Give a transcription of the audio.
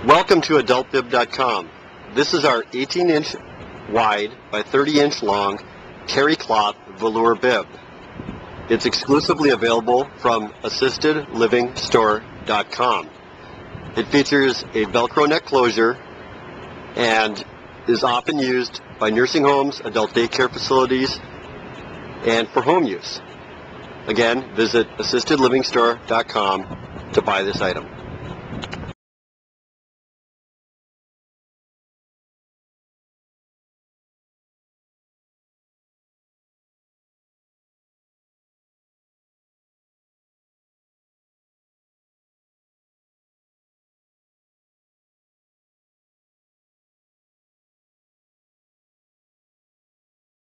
Welcome to adultbib.com. This is our 18-inch wide by 30-inch long terry cloth velour bib. It's exclusively available from assistedlivingstore.com. It features a Velcro neck closure and is often used by nursing homes, adult daycare facilities, and for home use. Again, visit assistedlivingstore.com to buy this item.